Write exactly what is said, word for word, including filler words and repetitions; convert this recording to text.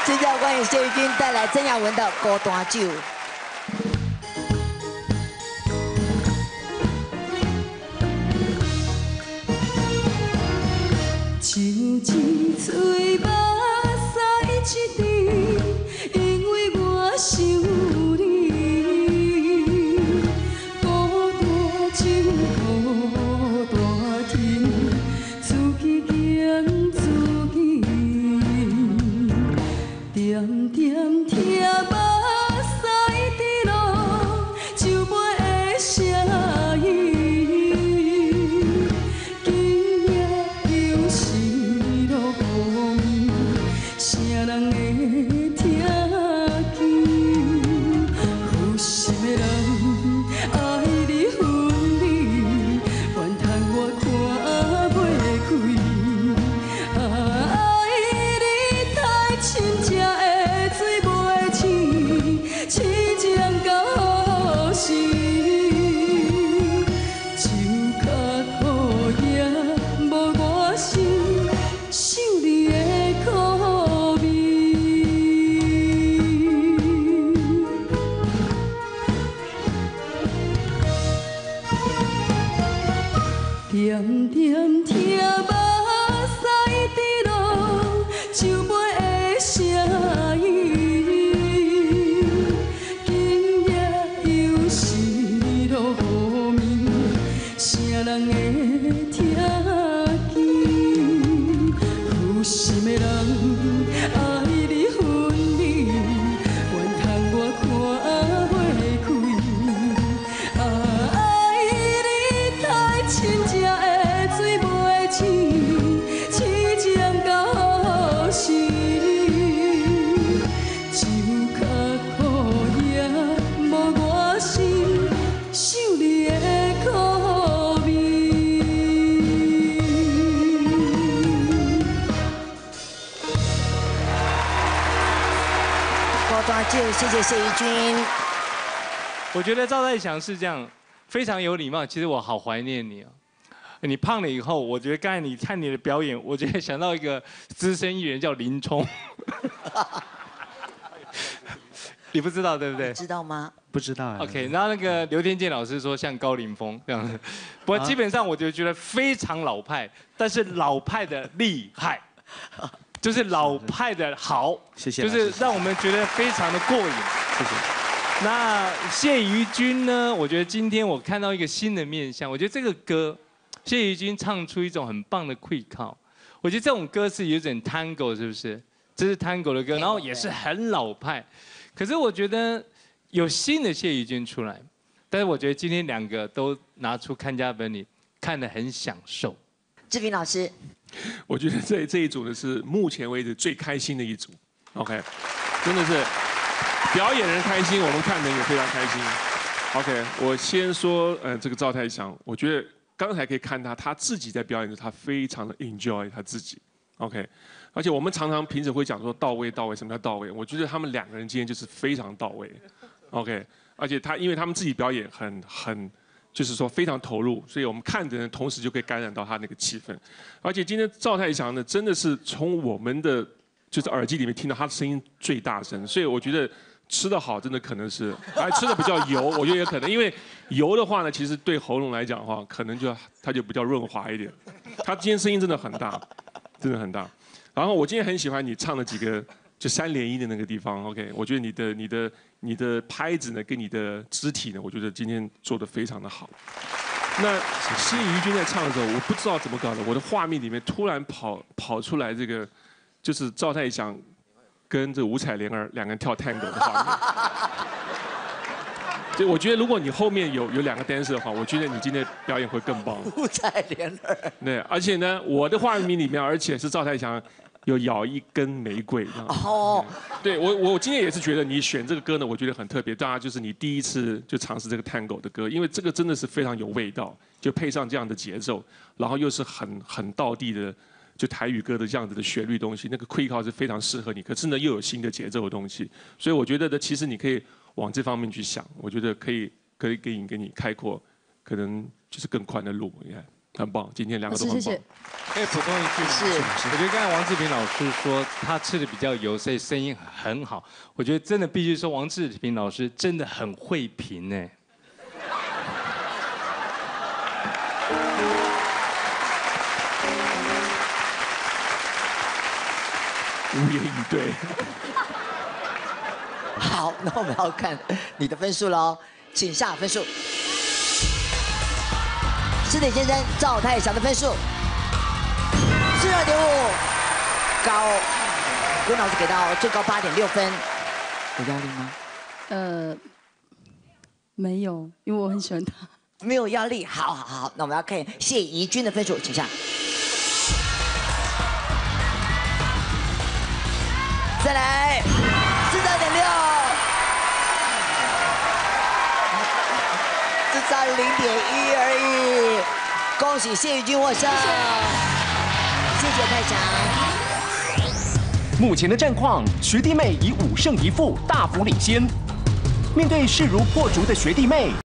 接下来欢迎谢玉君带来曾雅文的《孤单酒》。 像一嘴目屎一滴，因为我想你。孤单情，孤单情，自己行自己。点点听目屎滴落，酒杯的声音。 谁人会听见？负心的人爱你分离，怨叹我看袂开。爱你太亲，才会醉袂醒，痴情到何时？酒脚好也无我心，想你的苦。 点点听目屎滴落，酒杯的声音。今夜又是落雨暝，谁人会听见？负心的人爱你分离，怨叹我看袂开。爱你太亲。 谢谢谢怡君。 我觉得赵泰祥是这样，非常有礼貌。其实我好怀念你啊！你胖了以后，我觉得刚才你看你的表演，我觉得想到一个资深艺人叫林冲。你不知道对不对？ 知道吗？ 不知道。 OK， 然后那个刘天健老师说像高凌风这样子，不过基本上我就觉得非常老派，但是老派的厉害。 就是老派的好， 谢谢， 就是让我们觉得非常的过瘾， 谢谢。 那谢怡君呢？我觉得今天我看到一个新的面向，我觉得这个歌，谢怡君唱出一种很棒的 quick call， 我觉得这种歌是有点 tango， 是不是？这是 tango 的歌，然后也是很老派，可是我觉得有新的谢怡君出来，但是我觉得今天两个都拿出看家本领，看得很享受。 志平老师。 我觉得这这一组呢是目前为止最开心的一组 ，OK， 真的是表演人开心，我们看的也非常开心。OK， 我先说，呃，这个赵泰祥，我觉得刚才可以看他他自己在表演的时候，他非常的 enjoy 他自己 ，OK， 而且我们常常平时会讲说到位到位，什么叫到位？我觉得他们两个人今天就是非常到位 ，OK， 而且他因为他们自己表演很很。 就是说非常投入，所以我们看的人同时就可以感染到他那个气氛。而且今天赵泰祥呢，真的是从我们的就是耳机里面听到他的声音最大声，所以我觉得吃得好真的可能是，哎，吃的比较油，我觉得也可能，因为油的话呢，其实对喉咙来讲的话，可能就它就比较润滑一点。他今天声音真的很大，真的很大。然后我今天很喜欢你唱的几个。 就三连音的那个地方 ，OK， 我觉得你的、你的、你的拍子呢，跟你的肢体呢，我觉得今天做得非常的好。那谢怡君在唱的时候，我不知道怎么搞的，我的画面里面突然跑跑出来这个，就是赵泰祥跟这吴彩莲儿两个人跳探戈的画面。所以我觉得，如果你后面有有两个 dancer 的话，我觉得你今天表演会更棒。 吴彩莲儿。 对，而且呢，我的画面里面，而且是赵泰祥。 有咬一根玫瑰，哦，对我我今天也是觉得你选这个歌呢，我觉得很特别。当然就是你第一次就尝试这个 tango 的歌，因为这个真的是非常有味道，就配上这样的节奏，然后又是很很道地的，就台语歌的这样子的旋律东西，那个 quick call 是非常适合你。可是呢，又有新的节奏的东西，所以我觉得呢，其实你可以往这方面去想，我觉得可以可以给你给你开阔，可能就是更宽的路，你看。 很棒，今天两个都很棒。 老师谢谢。 可以补充一句吗？ 是我觉得刚才王志平老师说他吃的比较油，所以声音很好。我觉得真的必须说王志平老师真的很会评呢。 无言以对。 好，那我们要看你的分数喽，请下分数。师弟先生赵泰祥的分数四十二点五，高。温老师给到最高八点六分，有压力吗？ 呃，没有，因为我很喜欢他。 没有压力。好好好，那我们要看谢怡君的分数，请下。再来四十二点六，只差零点一而已。恭喜谢怡君获胜，谢谢泰祥。 目前的战况，学弟妹以五胜一负大幅领先。面对势如破竹的学弟妹，